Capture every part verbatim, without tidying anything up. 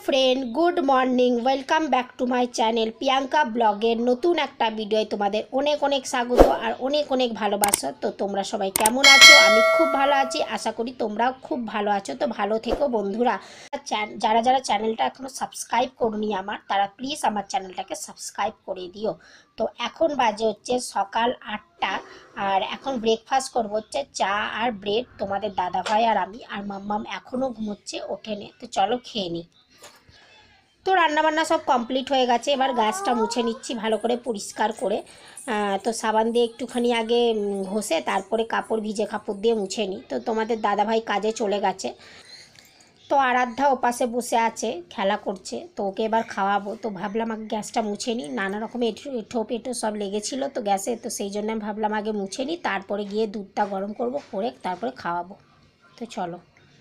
Friend good morning welcome back to my channel Priyanka blogger नतून एक video तुम्हारे अनेक अनेक स्वागत और अनेक अनेक भालोबासा। तो तुम्हारा सबाई केमन आछो? आमी खूब भालो आछि, आशा करी तोमराओ खूब भालो आछो। तो भालो থেকো बंधुरा। যারা যারা চ্যানেলটা এখনো সাবস্ক্রাইব করনি আমার তারা প্লিজ আমার চ্যানেলটাকে সাবস্ক্রাইব করে দিও। তো এখন বাজে হচ্ছে সকাল আটটা আর এখন ব্রেকফাস্ট করব হচ্ছে চা আর ব্রেড। তোমাদের দাদা ভাই আর আমি আর মাম্মাম এখনও ঘুমোচ্ছে, ওঠেনি। তো চলো খেয়ে নিই। তো রান্নাবান্না সব কমপ্লিট হয়ে গেছে, এবার গ্যাসটা মুছে নিচ্ছি ভালো করে পরিষ্কার করে। তো সাবান দিয়ে একটুখানি আগে ঘষে তারপরে কাপড় ভিজে কাপড় দিয়ে মুছে নিই। তো তোমাদের দাদা ভাই কাজে চলে গেছে, তো আরাধ্যা ওপাশে বসে আছে খেলা করছে, তো ওকে এবার খাওয়াবো। তো ভাবলাম আগে গ্যাসটা মুছে নিই, নানা রকম এঁঠো পেটো সব লেগেছিলো তো গ্যাসে, তো সেই জন্য আমি ভাবলাম আগে মুছে নিই, তারপরে গিয়ে দুধটা গরম করব, করে তারপরে খাওয়াবো। তো চলো।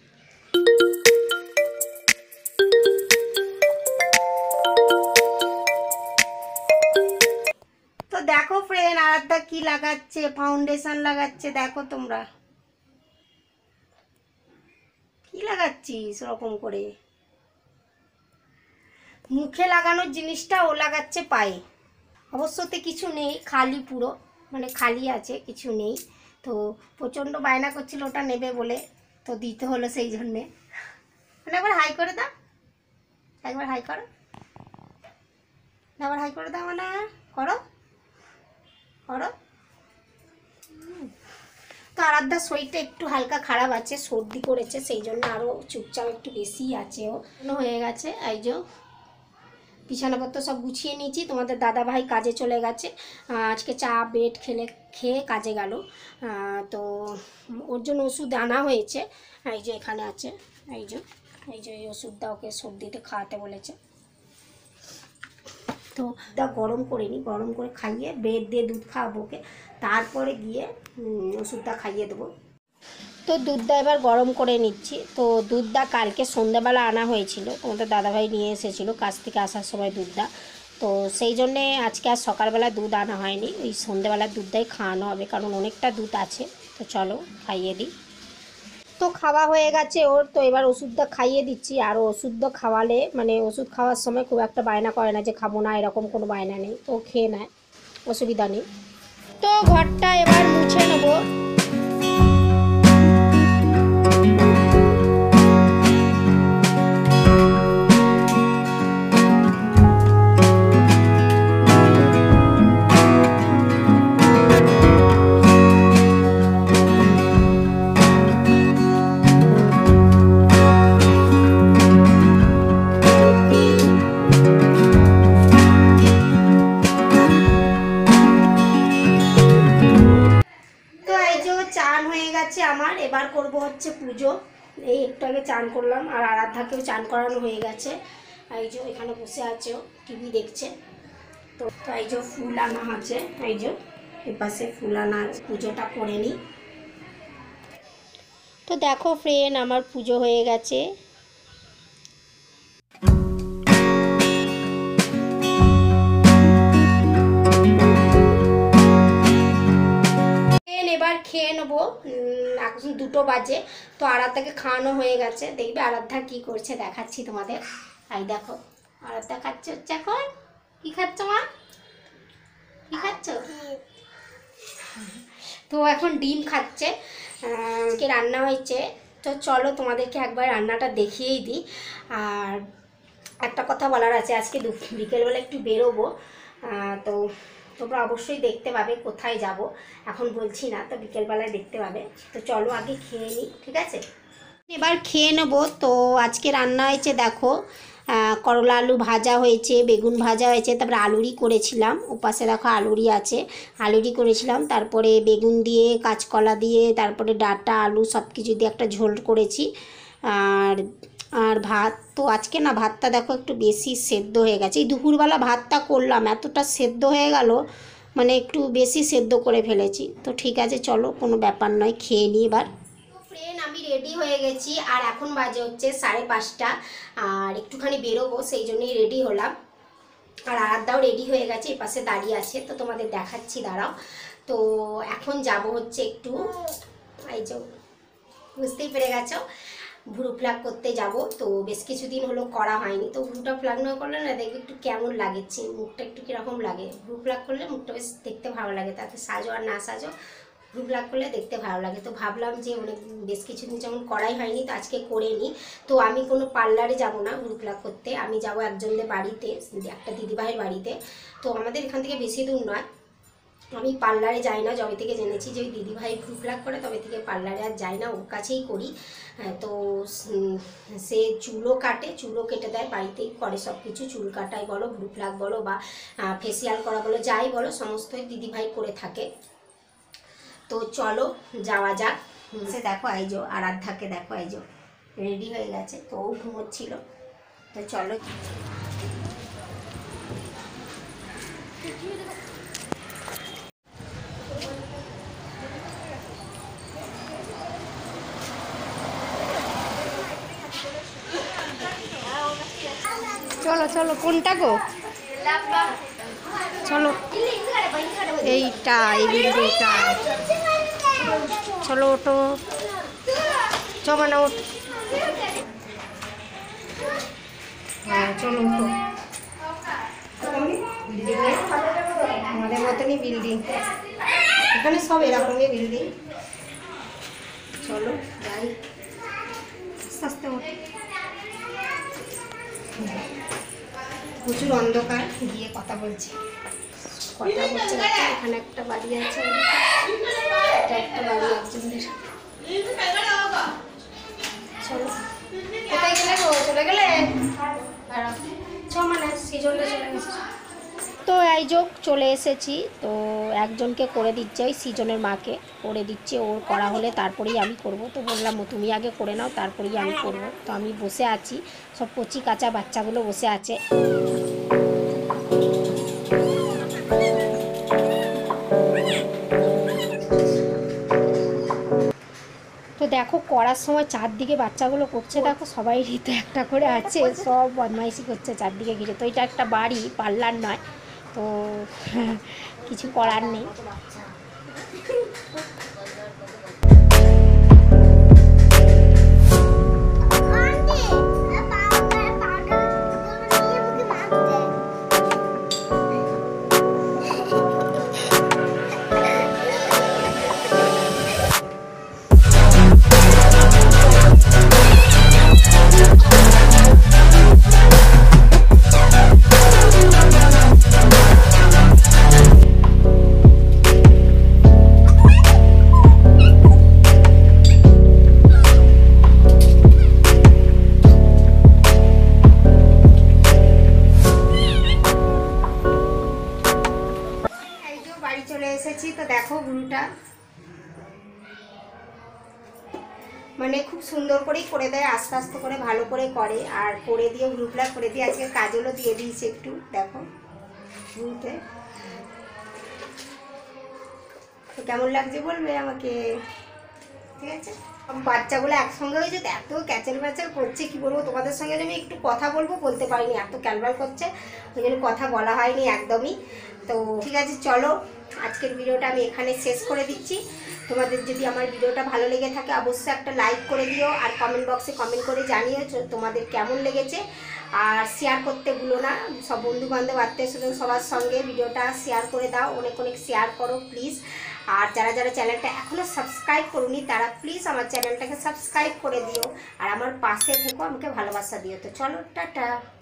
তো দেখো ফ্রেন্ড, আরাধ্যা কি লাগাচ্ছে, ফাউন্ডেশন লাগাচ্ছে। দেখো তোমরা কি লাগাচ্ছিস ওরকম করে? মুখে লাগানোর জিনিসটা ও লাগাচ্ছে পায়ে। অবশ্যতে কিছু নেই, খালি পুরো মানে খালি আছে, কিছু নেই। তো প্রচণ্ড বায়না করছিল ওটা নেবে বলে, তো দিতে হলো সেই জন্যে। মানে একবার হাই করে দাও, একবার হাই করো, একবার হাই করে দাও, মানে করো করো। তো আরাধ্যার শরীরটা একটু হালকা খারাপ আছে, সর্দি করেছে, সেই জন্য আরও চুপচাপ একটু বেশি আছে। ও হয়ে গেছে। এই যে বিছানাপত্র সব গুছিয়ে নিয়েছি। তোমাদের দাদা ভাই কাজে চলে গেছে, আজকে চা বেড খেলে খেয়ে কাজে গেল। তো ওর জন্য ওষুধ আনা হয়েছে, এই যে এখানে আছে, এই যে এই যে এই ওষুধটা ওকে সর্দিতে খাওয়াতে বলেছে। তো ওটা গরম করে নিই, গরম করে খাইয়ে ব্রেড দিয়ে দুধ খাওয়াবো ওকে, তারপরে গিয়ে ওষুধটা খাইয়ে দেবো। তো দুধটা এবার গরম করে নিচ্ছি। তো দুধটা কালকে সন্ধ্যাবেলা আনা হয়েছিল, তোমাদের দাদাভাই নিয়ে এসেছিলো কাছ থেকে আসার সময় দুধটা। তো সেই জন্যে আজকে আর সকালবেলা দুধ আনা হয়নি, ওই সন্ধ্যাবেলার দুধটাই খাওয়ানো হবে, কারণ অনেকটা দুধ আছে। তো চলো খাইয়ে দিই। তো খাওয়া হয়ে গেছে ওর, তো এবার ওষুধটা খাইয়ে দিচ্ছি। আর ওষুধটা খাওয়ালে মানে ওষুধ খাওয়ার সময় খুব একটা বায়না করে না যে খাবো না, এরকম কোনো বায়না নেই, তো খেয়ে নেয়, অসুবিধা নেই। তো ঘরটা এবার মুছে নেবো। আমার এবার করব হচ্ছে পুজো। এই একটু আগে চান করলাম, আর আরাধ্যাকেও চান করানো হয়ে গেছে। এই যে এখানে বসে আছে, টিভি দেখছে। তো এই যে ফুল আনা আছে, এই যে এপাশে ফুল আনা আছে, পুজোটা করে নিই। তো দেখো ফ্রেন্ড, আমার পুজো হয়ে গেছে। এবার খেয়ে নেবো, এখন দুটো বাজে। তো আরাধ্যাকে খাওয়ানো হয়ে গেছে, দেখবে আরাধ্যা কি করছে দেখাচ্ছি তোমাদের। এই দেখো আরাধ্যা খাচ্ছে হচ্ছে এখন। কি খাচ্ছ মা, কি খাচ্ছ? তো এখন ডিম খাচ্ছে, কে রান্না হয়েছে। তো চলো তোমাদেরকে একবার রান্নাটা দেখিয়েই দিই। আর একটা কথা বলার আছে, আজকে বিকেলবেলা একটু বেরোবো, তো তোমরা অবশ্যই দেখতে পাবে কোথায় যাব, এখন বলছি না, তো বিকেলবেলায় দেখতে পাবে। তো চলো আগে খেয়ে নিই, ঠিক আছে? এবার খেয়ে নেবো। তো আজকে রান্না হয়েছে দেখো, করলা আলু ভাজা হয়েছে, বেগুন ভাজা হয়েছে, তারপরে আলুরি করেছিলাম, ওপাশে দেখো আলুরি আছে, আলুরি করেছিলাম, তারপরে বেগুন দিয়ে কাঁচকলা দিয়ে তারপরে ডাঁটা আলু সব কিছু দিয়ে একটা ঝোল করেছি। আর আর ভাত, তো আজকে না ভাতটা দেখো একটু বেশি সেদ্ধ হয়ে গেছে। এই দুপুরবেলা ভাতটা করলাম, এতটা সেদ্ধ হয়ে গেল, মানে একটু বেশি সেদ্ধ করে ফেলেছি। তো ঠিক আছে চলো, কোনো ব্যাপার নয়, খেয়ে নিই এবার। ফ্রেন্ড আমি রেডি হয়ে গেছি, আর এখন বাজে হচ্ছে সাড়ে পাঁচটা, আর একটুখানি বেরোবো সেই জন্যই রেডি হলাম। আর আরাধ্যাও রেডি হয়ে গেছে, এই পাশে দাঁড়িয়ে আছে, তো তোমাদের দেখাচ্ছি দাঁড়াও। তো এখন যাব হচ্ছে একটু, এই যে বুঝতেই পেরে গেছো, ভ্রু প্লাগ করতে যাব। তো বেশ কিছুদিন হলো করা হয়নি, তো ভ্রুটা প্লাগ না করলে না দেখবে একটু কেমন লাগেছে, মুখটা একটু কীরকম লাগে। ভ্রু প্লাগ করলে মুখটা বেশ দেখতে ভালো লাগে, তাতে সাজো আর না সাজো ভ্রু প্লাগ করলে দেখতে ভালো লাগে। তো ভাবলাম যে অনেক বেশ কিছুদিন যেমন করাই হয়নি, তো আজকে করে নিই। তো আমি কোনো পার্লারে যাব না ভ্রু প্লাগ করতে, আমি যাব একজনের বাড়িতে, একটা দিদিভাইয়ের বাড়িতে। তো আমাদের এখান থেকে বেশি দূর নয়, আমি পার্লারে যাই না, যবে থেকে জেনেছি যে ওই দিদিভাই ভ্রু প্লাগ করে তবে থেকে পার্লারে আর যাই না, ওর কাছেই করি। তো সে চুলও কাটে, চুলও কেটে দেয়, বাড়িতেই করে সব কিছু, চুল কাটাই বলো, ভ্রু প্লাগ বলো বা ফেসিয়াল করা বলো, যাই বলো সমস্তই দিদিভাই করে থাকে। তো চলো যাওয়া যাক। সে দেখো আইজো আরাধ্যাকে দেখো, আইজো রেডি হয়ে গেছে, তো ও ঘুমোচ্ছিল। তো চলো চলো চলো কোনটা গো, চলো এইটা, এই বিল্ডিংটা, চলো ওটো চমানা ওঠ, হ্যাঁ চলো ওটো। বিল্ডিংয়ে আমাদের মতনই বিল্ডিং, এখানে সব এরকমই বিল্ডিং। চলো যাই, আস্তে আস্তে ওঠো, প্রচুর অন্ধকার, গিয়ে কথা বলছি কথা বলছে। এখানে একটা বাড়ি আছে, এটা একটা বাড়ি একজনের। চলো কোথায় গেলে গো, চলে গেলে ছ মানে সিজনটা চলে গেছে। তো এই যোগ চলে এসেছি, তো একজনকে করে দিচ্ছে, ওই সিজনের মাকে করে দিচ্ছে, ওর করা হলে তারপরেই আমি করব। তো বললাম তুমি আগে করে নাও তারপরেই আমি করব। তো আমি বসে আছি, সব কচি কাঁচা বাচ্চাগুলো বসে আছে। তো দেখো করার সময় চারদিকে বাচ্চাগুলো করছে, দেখো সবাই তো একটা করে আছে, সব বদমাইশি করছে চারদিকে ঘিরে। তো এটা একটা বাড়ি, পার্লার নয়, তো কিছু করার নেই। তো দেখো ভ্রুটা মানে খুব সুন্দর করেই করে দেয়, আস্তে আস্তে করে ভালো করে করে, আর করে দিয়ে ভ্রু প্লাগ করে দিয়ে আজকে কাজলও দিয়ে দিয়েছে একটু, দেখো ভ্রুতে। তো কেমন লাগছে বলবে আমাকে, ঠিক আছে। বাচ্চাগুলো একসঙ্গে হয়েছে, তো এত ক্যাচেল ম্যাচেল করছে কি বলবো তোমাদের সঙ্গে, আমি একটু কথা বলবো বলতে পারিনি, এত ক্যালবাল করছে, ওই জন্য কথা বলা হয়নি একদমই। তো ঠিক আছে চলো আজকের ভিডিওটা আমি এখানে শেষ করে দিচ্ছি। তোমাদের যদি আমার ভিডিওটা ভালো লেগে থাকে অবশ্যই একটা লাইক করে দিও, আর কমেন্ট বক্সে কমেন্ট করে জানিও তোমাদের কেমন লেগেছে, আর শেয়ার করতে ভুলো না, সব বন্ধুবান্ধব আত্মীয় স্বজন সবার সঙ্গে ভিডিওটা শেয়ার করে দাও, অনেক অনেক শেয়ার করো প্লিজ। আর যারা যারা চ্যানেলটা এখনও সাবস্ক্রাইব করুনি তারা প্লিজ আমার চ্যানেলটাকে সাবস্ক্রাইব করে দিও, আর আমার পাশে থেকো, আমাকে ভালোবাসা দিও। তো চলো টাটা।